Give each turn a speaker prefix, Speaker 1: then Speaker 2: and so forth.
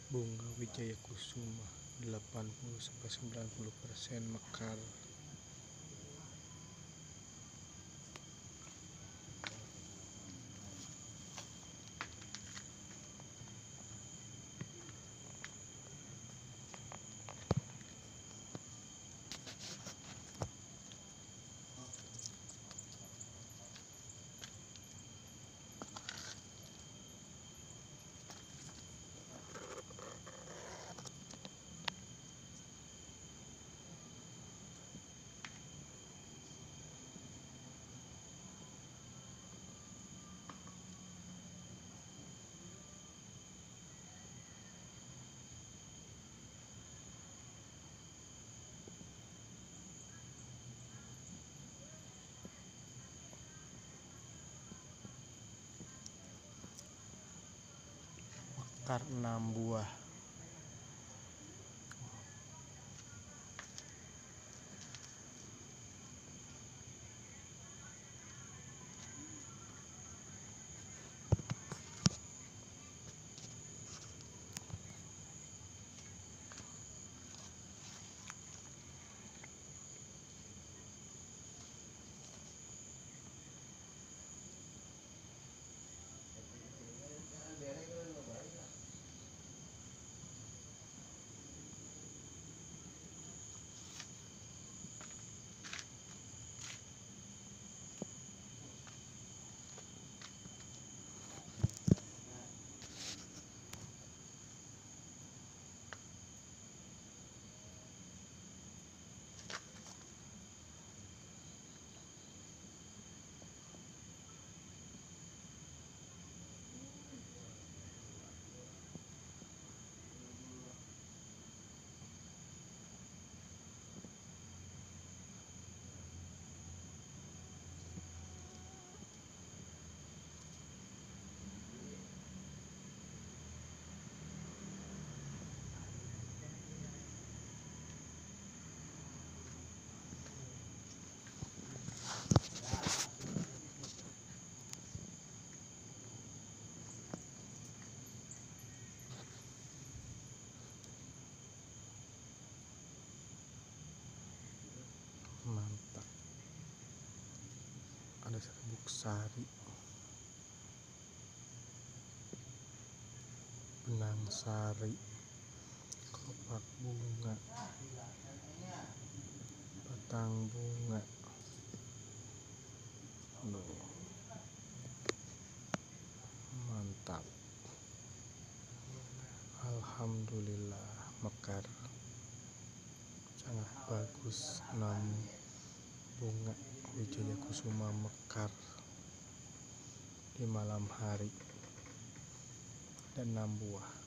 Speaker 1: Bunga Wijaya Kusuma 80-90% mekar. Mekar 6 buah. Mantap. Ada serbuk sari, benang sari, kelopak bunga, batang bunga. Mantap. Alhamdulillah mekar, sangat bagus. 6 bunga Wijaya Kusuma mekar di malam hari, dan 6 buah.